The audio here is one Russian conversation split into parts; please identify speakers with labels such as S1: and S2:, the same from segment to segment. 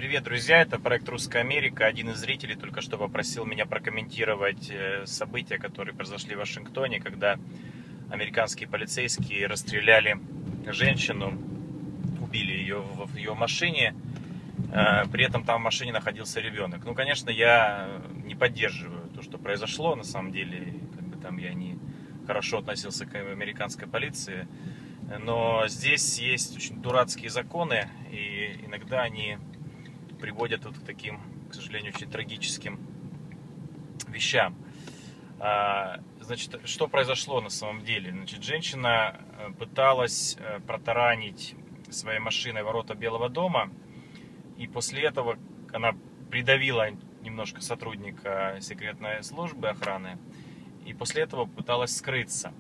S1: Привет, друзья! Это проект «Русская Америка». Один из зрителей только что попросил меня прокомментировать события, которые произошли в Вашингтоне, когда американские полицейские расстреляли женщину, убили ее в ее машине. При этом там в машине находился ребенок. Ну, конечно, я не поддерживаю то, что произошло. На самом деле, я не хорошо относился к американской полиции. Но здесь есть очень дурацкие законы, и иногда они приводят вот к таким, к сожалению, очень трагическим вещам. Значит, что произошло на самом деле? Значит, женщина пыталась протаранить своей машиной ворота Белого дома, и после этого она придавила немножко сотрудника секретной службы охраны, и после этого пыталась скрыться.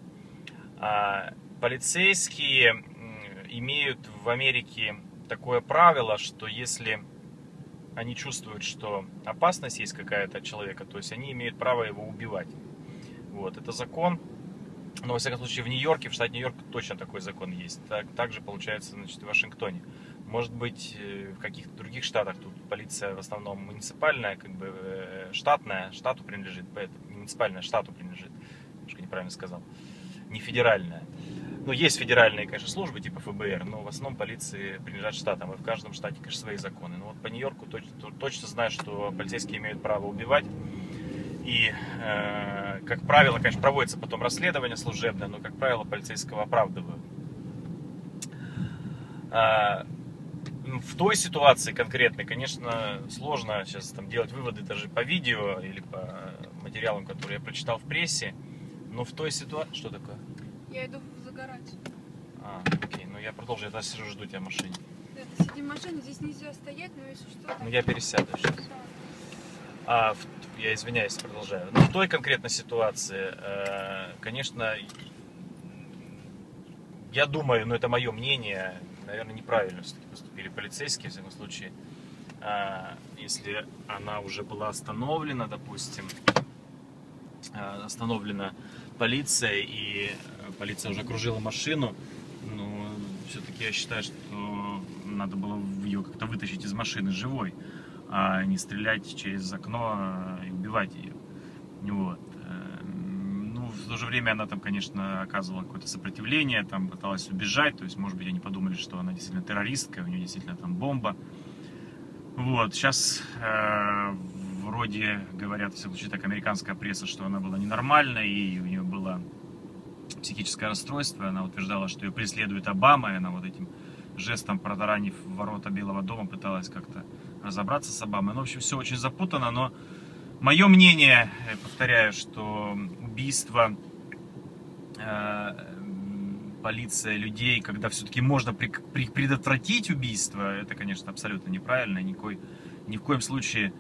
S1: Полицейские имеют в Америке такое правило, что если они чувствуют, что опасность есть какая-то от человека, то есть они имеют право его убивать. Вот, это закон. Но, во всяком случае, в Нью-Йорке, в штате Нью-Йорк точно такой закон есть. Также получается, значит, в Вашингтоне. Может быть, в каких-то других штатах тут полиция в основном муниципальная, штатная, штату принадлежит, поэтому муниципальная штату принадлежит. Немножко неправильно сказал. Не федеральная. Ну, есть федеральные, конечно, службы типа ФБР, но в основном полиции принадлежат штатам, и в каждом штате, конечно, свои законы. Но вот по Нью-Йорку точно знаю, что полицейские имеют право убивать. И, как правило, конечно, проводится потом расследование служебное, но, как правило, полицейского оправдывают. В той ситуации конкретной, конечно, сложно сейчас делать выводы даже по видео или по материалам, которые я прочитал в прессе. Но в той ситуации... Что такое?
S2: Я иду загорать.
S1: Окей, ну я продолжу, я сижу, жду тебя в машине.
S2: Ты сиди в машине, здесь нельзя стоять, но если что...
S1: Ну я пересяду сейчас. Я извиняюсь, продолжаю. Но в той конкретной ситуации, конечно, я думаю, но это мое мнение, наверное, неправильно все-таки поступили полицейские, в всяком случае. Если она уже была остановлена, допустим, остановлена полиция, и полиция уже окружила машину, но все-таки я считаю, что надо было ее как-то вытащить из машины живой, а не стрелять через окно и убивать ее. Вот. Ну, в то же время она там, конечно, оказывала какое-то сопротивление, там пыталась убежать, то есть, может быть, они подумали, что она действительно террористка, у нее действительно там бомба. Вот. Сейчас вроде говорят, в всяком случае, так, американская пресса, что она была ненормальной, и у нее было психическое расстройство. Она утверждала, что ее преследует Обама, и она вот этим жестом, протаранив ворота Белого дома, пыталась как-то разобраться с Обамой. Ну, в общем, все очень запутано, но мое мнение, повторяю, что убийство, полиция людей, когда все-таки можно предотвратить убийство, это, конечно, абсолютно неправильно. Ни в коем случае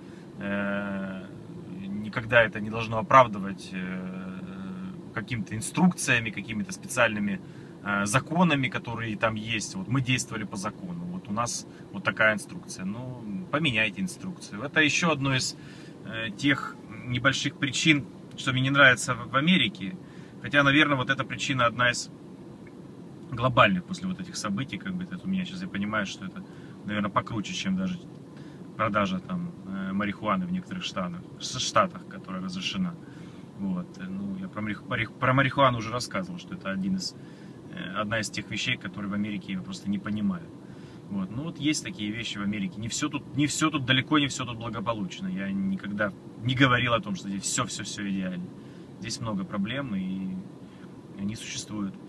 S1: никогда это не должно оправдывать какими-то инструкциями, какими-то специальными законами, которые там есть. Вот мы действовали по закону, вот у нас вот такая инструкция. Ну, поменяйте инструкцию. Это еще одно из тех небольших причин, что мне не нравится в Америке. Хотя, наверное, вот эта причина одна из глобальных после вот этих событий. Это у меня сейчас, я понимаю, что это, наверное, покруче, чем даже продажа там марихуаны в некоторых штатах, которая разрешена. Вот. Ну, я про марихуану уже рассказывал, что это одна из тех вещей, которые в Америке просто не понимают. Вот. Ну вот есть такие вещи в Америке. Не все тут далеко не все тут благополучно. Я никогда не говорил о том, что здесь все идеально. Здесь много проблем, и они существуют.